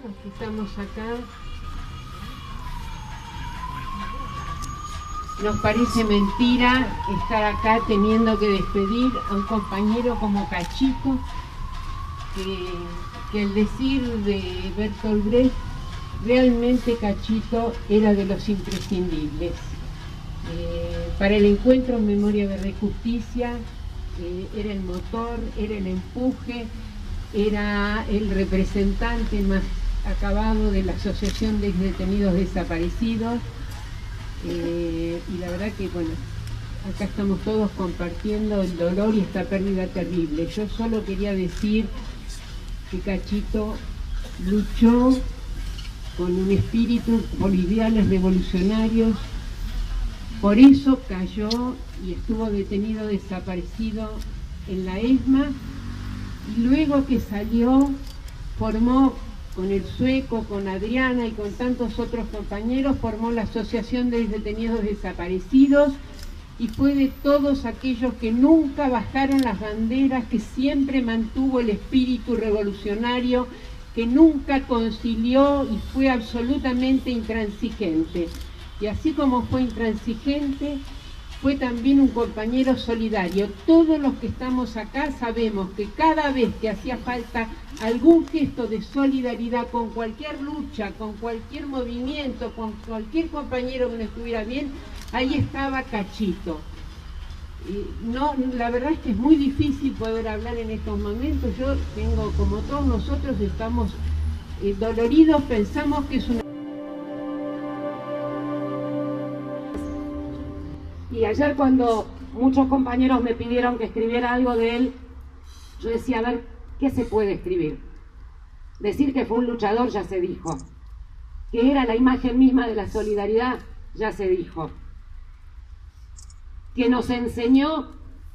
los que estamos acá, nos parece mentira estar acá teniendo que despedir a un compañero como Cachito, que el decir de Bertolt Brecht, realmente Cachito era de los imprescindibles. Para el encuentro en Memoria, Verdad y Justicia, era el motor, era el empuje, era el representante más acabado de la Asociación de Detenidos Desaparecidos, y la verdad que, bueno, acá estamos todos compartiendo el dolor y esta pérdida terrible. Yo solo quería decir que Cachito luchó con un espíritu por ideales revolucionarios, por eso cayó y estuvo detenido, desaparecido en la ESMA, y luego que salió formó con el Sueco, con Adriana y con tantos otros compañeros, formó la Asociación de Detenidos Desaparecidos, y fue de todos aquellos que nunca bajaron las banderas, que siempre mantuvo el espíritu revolucionario, que nunca concilió y fue absolutamente intransigente. Y así como fue intransigente, fue también un compañero solidario. Todos los que estamos acá sabemos que cada vez que hacía falta algún gesto de solidaridad con cualquier lucha, con cualquier movimiento, con cualquier compañero que no estuviera bien, ahí estaba Cachito. No, la verdad es que es muy difícil poder hablar en estos momentos. Yo tengo, como todos nosotros, estamos doloridos, pensamos que es una... Y ayer, cuando muchos compañeros me pidieron que escribiera algo de él, yo decía, a ver, ¿qué se puede escribir? Decir que fue un luchador ya se dijo. Que era la imagen misma de la solidaridad ya se dijo. Que nos enseñó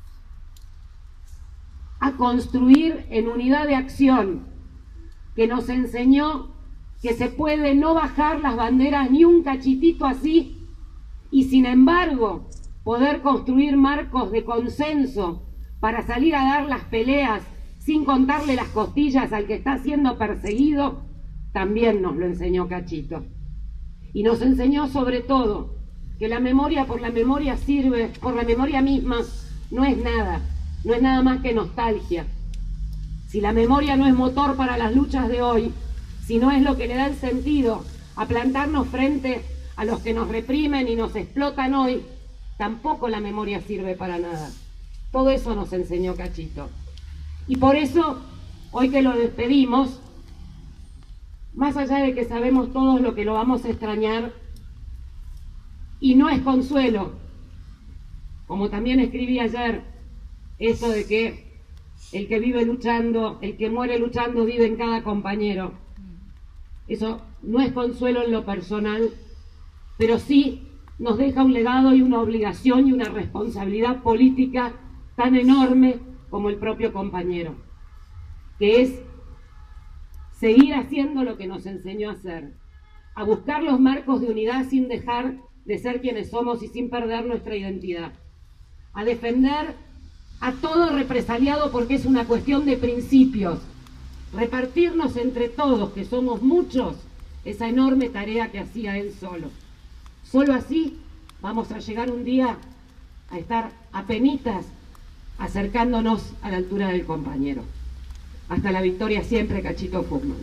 a construir en unidad de acción. Que nos enseñó que se puede no bajar las banderas ni un cachitito así, y sin embargo poder construir marcos de consenso para salir a dar las peleas sin contarle las costillas al que está siendo perseguido, también nos lo enseñó Cachito. Y nos enseñó sobre todo que la memoria por la memoria sirve, por la memoria misma no es nada más que nostalgia. Si la memoria no es motor para las luchas de hoy, si no es lo que le da el sentido a plantarnos frente a los que nos reprimen y nos explotan hoy, tampoco la memoria sirve para nada. Todo eso nos enseñó Cachito. Y por eso, hoy que lo despedimos, más allá de que sabemos todos lo que lo vamos a extrañar, y no es consuelo, como también escribí ayer, eso de que el que vive luchando, el que muere luchando, vive en cada compañero. Eso no es consuelo en lo personal, pero sí nos deja un legado y una obligación y una responsabilidad política tan enorme como el propio compañero, que es seguir haciendo lo que nos enseñó a hacer, a buscar los marcos de unidad sin dejar de ser quienes somos y sin perder nuestra identidad, a defender a todo represaliado porque es una cuestión de principios, repartirnos entre todos, que somos muchos, esa enorme tarea que hacía él solo. Solo así vamos a llegar un día a estar apenitas acercándonos a la altura del compañero. Hasta la victoria siempre, Cachito Fuchsman.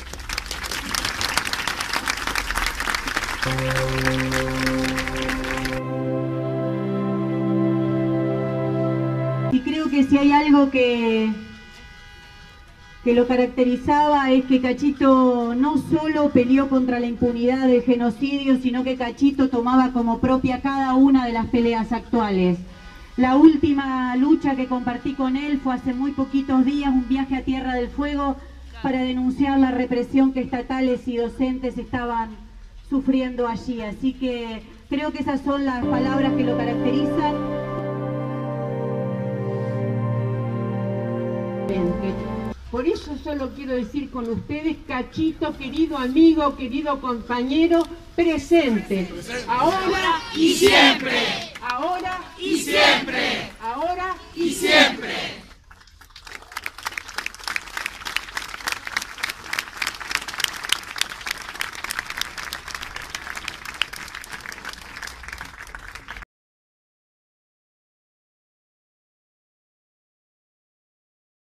Y creo que si hay algo que lo caracterizaba es que Cachito no solo peleó contra la impunidad del genocidio, sino que Cachito tomaba como propia cada una de las peleas actuales. La última lucha que compartí con él fue hace muy poquitos días, un viaje a Tierra del Fuego para denunciar la represión que estatales y docentes estaban sufriendo allí. Así que creo que esas son las palabras que lo caracterizan. Por eso solo quiero decir con ustedes, Cachito, querido amigo, querido compañero, presente. Ahora y siempre. Ahora Y siempre. Ahora y siempre.